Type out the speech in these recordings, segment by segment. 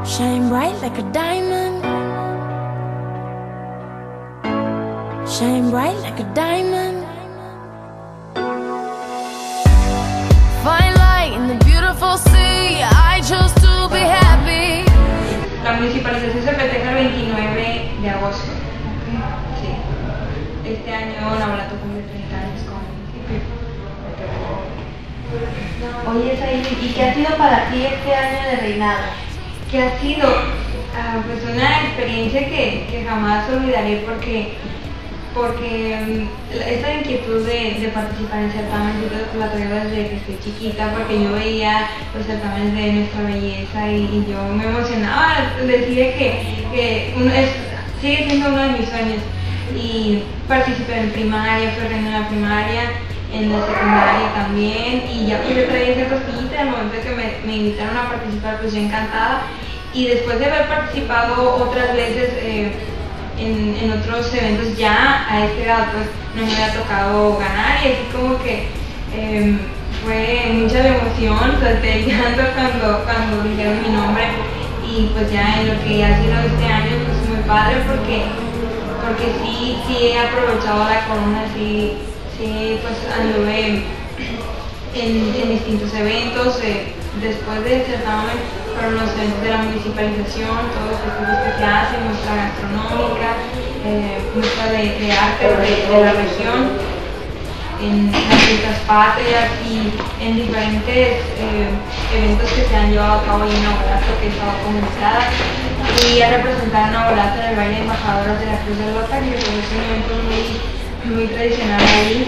Shine bright like a diamond. Shine bright like a diamond. Find light in the beautiful sea. I chose to be happy. La municipalización se festeja el 29 de agosto. Sí. Este año Navolato cumple 30 años como municipio. Oye, Saidi, ¿y qué ha sido para ti este año de reinado? ¿Qué ha sido? Pues una experiencia que jamás olvidaré porque esta inquietud de participar en certámenes la traigo desde que estoy chiquita, porque yo veía los certámenes de Nuestra Belleza y yo me emocionaba. Decía que sigue siendo uno de mis sueños. Y participé en primaria, fui reina en la primaria, en la secundaria también, y ya pues yo traía esa cosquillita. Al momento de que me invitaron a participar, pues yo encantada. Y después de haber participado otras veces en otros eventos, ya a este grado pues no me había tocado ganar, y así como que fue mucha emoción, salté el llanto cuando dijeron mi nombre. Y pues ya en lo que ha sido este año, pues muy padre porque sí he aprovechado la corona, sí pues anduve en distintos eventos. Después del certamen fueron los eventos de la municipalización, todos los festivos que se hacen, muestra gastronómica, muestra de arte de la región, en las fiestas patrias y en diferentes eventos que se han llevado a cabo en Navolato, que he estado comunicada. Y a representar a Navolato en el baile de embajadoras de la Cruz de Lota, que es un evento muy tradicional ahí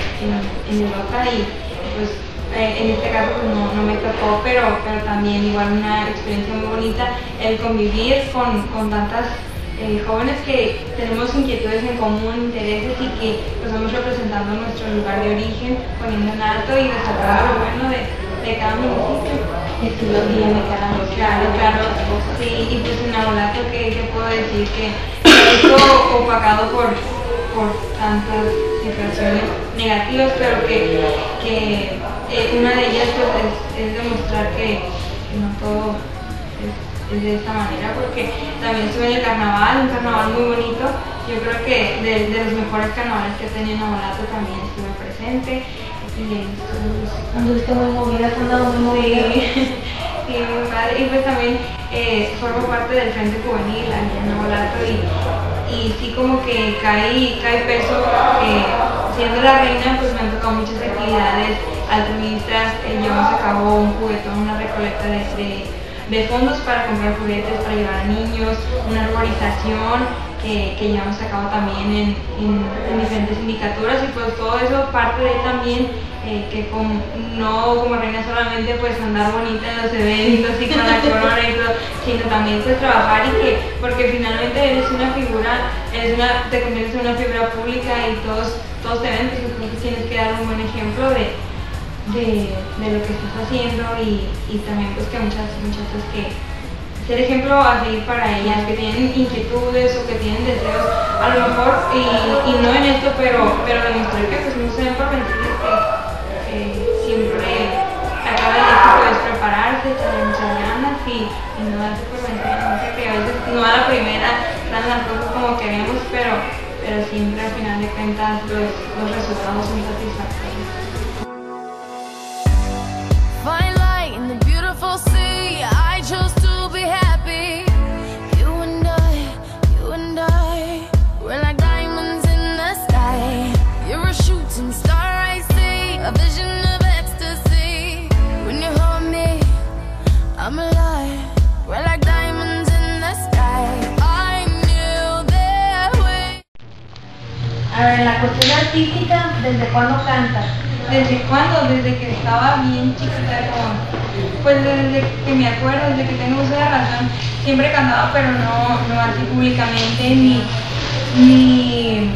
en Lota, y pues en este caso pues no me tocó, pero también igual una experiencia muy bonita el convivir con tantas jóvenes que tenemos inquietudes en común, intereses, y que pues vamos representando nuestro lugar de origen, poniendo en alto y resaltando lo bueno de cada municipio. Estilo bien de cada municipio. Claro. Sí, y pues en Navolato, ¿qué puedo decir? Que esto opacado por tantas situaciones negativas, pero que una de ellas pues es demostrar que no todo es de esta manera, porque también estuve en el carnaval, un carnaval muy bonito. Yo creo que de los mejores carnavales que he tenido en Navolato también estuve presente. Y anduviste muy movida, has andado muy movida. Sí, muy padre. Y pues también formo parte del Frente Juvenil aquí en Navolato, y sí como que cae peso, siendo la reina pues me han tocado muchas actividades altruistas. Llevamos a cabo un juguetón, una recolecta de fondos para comprar juguetes para llevar a niños, una arborización que llevamos a cabo también en diferentes sindicaturas, y pues todo eso parte de también que no como reina solamente pues andar bonita en los eventos y con la corona y todo, sino también pues trabajar, y porque finalmente eres una figura, te conviertes en una figura pública y todos te ven, pues entonces tienes que dar un buen ejemplo de lo que estás haciendo, y también pues que muchas muchachas que ser ejemplo a seguir para ellas, que tienen inquietudes o que tienen deseos a lo mejor y no en esto, pero demostrar que pues no se ven por vencidas, que siempre acaba el éxito es prepararse, echarle muchas ganas y no darse por vencidas. No sé, que a veces no a la primera salen las cosas como queremos, pero siempre al final de cuentas los resultados son satisfactorios. Find light in the beautiful sea. I chose to be happy. You and I, we're like diamonds in the sky. You're a shooting star, I see, a vision of ecstasy. When you hold me, I'm alive. We're like diamonds in the sky. I knew that way. A ver, la cuestión artística, ¿desde cuándo cantas? ¿Desde cuándo? Desde que estaba bien chiquita, pues desde que me acuerdo, desde que tengo uso de razón, siempre cantaba, pero no así públicamente, ni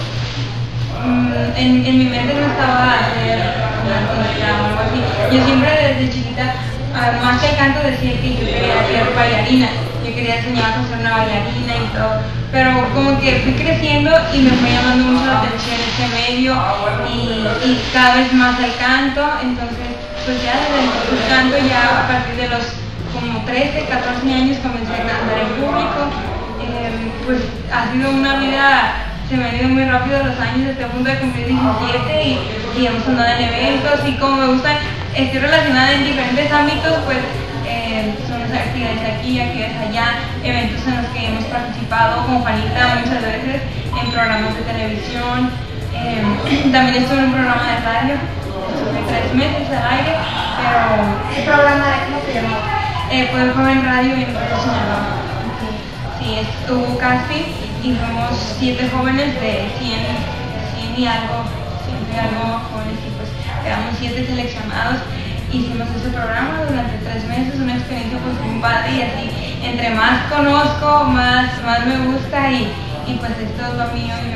en mi mente no estaba hacer una artista o algo así. Yo siempre desde chiquita, más que el canto, decía que yo quería ser bailarina. Yo quería enseñar a ser una bailarina y todo, pero como que fui creciendo y me fue llamando mucho la atención este medio, y cada vez más el canto. Entonces pues ya desde el canto, ya a partir de los como 13, 14 años comencé a cantar en público. Pues ha sido una vida, se me han ido muy rápido los años, estoy a punto de cumplir 17 y hemos andado en eventos, y como me gustan, estoy relacionada en diferentes ámbitos, pues son actividades aquí, actividades allá, eventos en los que hemos participado con Juanita muchas veces, en programas de televisión. También estuve en un programa de radio, estuve 3 meses al aire, pero... ¿Qué programa es? ¿Cómo se llamó? Pues fue en radio y en Sinaloa. Sí, estuvo casting y fuimos 7 jóvenes de 100 y algo, jóvenes, y pues quedamos 7 seleccionados. Hicimos ese programa durante 3 meses, una experiencia pues muy padre, y así entre más conozco, más me gusta, y pues esto es lo mío. Yo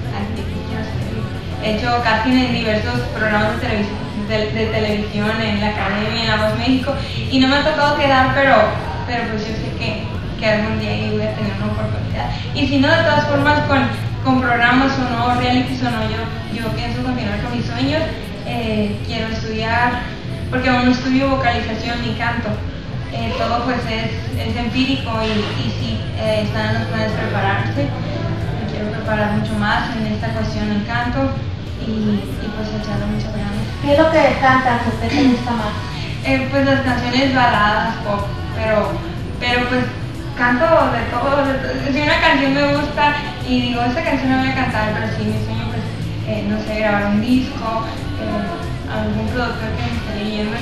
he hecho casting en diversos programas de televisión, en la Academia, en La Voz México, y no me ha tocado quedar, pero pues yo sé que algún día voy a tener una oportunidad. Y si no, de todas formas, con programas o no, realities o no, yo pienso continuar con mis sueños. Quiero estudiar, porque aún no estudio vocalización ni canto. Todo pues es empírico, y sí, están en los planes prepararse. Me quiero preparar mucho más en esta cuestión del canto, y pues echarle muchas ganas. ¿Qué es lo que cantas o qué te gusta más? Pues las canciones baladas, pop, pero pues canto de todo. Si una canción me gusta y digo, esta canción no voy a cantar, pero sí, mi sueño pues, no sé, grabar un disco, algún productor que me esté leyendo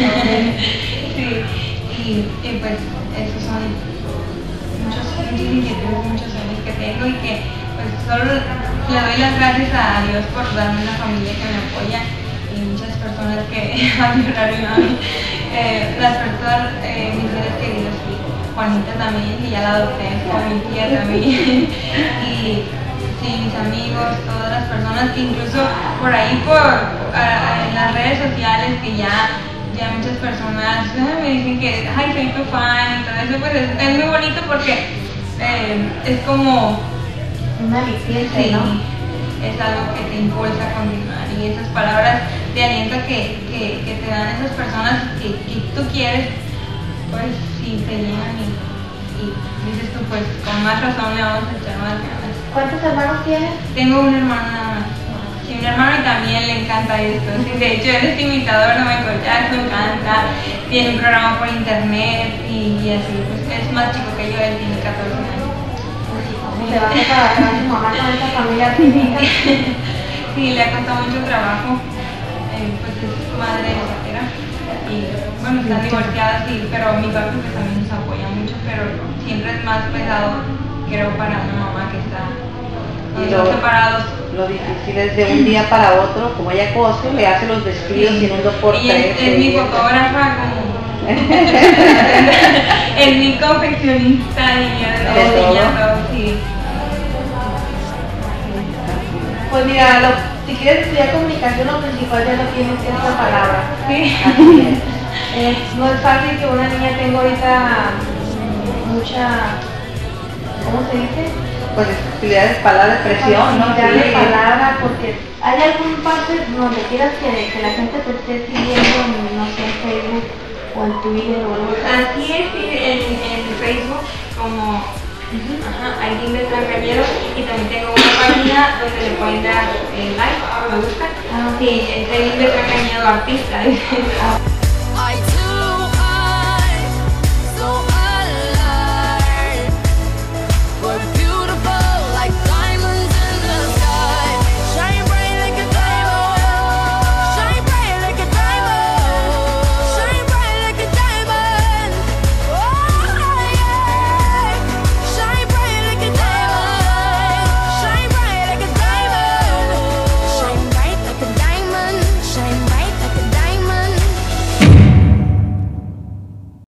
sí, y pues esos son muchas inquietudes, muchos sueños que tengo, y que pues solo le doy las gracias a Dios por darme una familia que me apoya, y muchas personas que van a llorar a mí, las personas, mis seres queridos, y Juanita también, que ya la adopté, mi tía también, y sí, mis amigos, todas las personas que incluso por ahí, en las redes sociales, que ya muchas personas me dicen que, ay, soy tu fan, y todo eso, pues es muy bonito, porque es como una licencia, sí, ¿no? Es algo que te impulsa a continuar, y esas palabras de aliento que te dan esas personas que tú quieres, pues sí, te llenan, y dices tú, pues con más razón le vamos a echar más ganas. ¿Cuántos hermanos tienes? Tengo un hermano nada más. Sí, un hermano, y también le encanta esto. Sí, de hecho, él es imitador de Michael Jackson, canta, tiene un programa por internet, y así, pues es más chico que yo, él tiene 14 años. ¿Se va a preparar a su mamá con esta familia artística? Sí, le ha costado mucho trabajo, pues es madre soltera, y bueno, están divorciadas, sí, pero mi papi pues también nos apoya mucho, pero siempre es más pesado, creo, para una mamá que está separados. Lo difícil es de un día para otro, como ella cose, le hace los vestidos y en un 2x3. Ella es mi fotógrafa, es mi confeccionista, y yo diseñando, sí. Pues mira, si quieres estudiar comunicación, lo principal ya lo tienes, que es la palabra. Sí. Así es. No es fácil que una niña tenga ahorita mucha, ¿cómo se dice? Pues facilidades de palabra, de expresión, ¿no? Facilidad de Sí. palabra, porque hay algún parte donde quieras que la gente te esté siguiendo, no sé, en Facebook o en Twitter o algo así. Así es, en Facebook, como Aileen Beltrán Cañedo, y también tengo una página donde le pueden dar like o me gusta. Sí, es Aileen Beltrán Cañedo artista.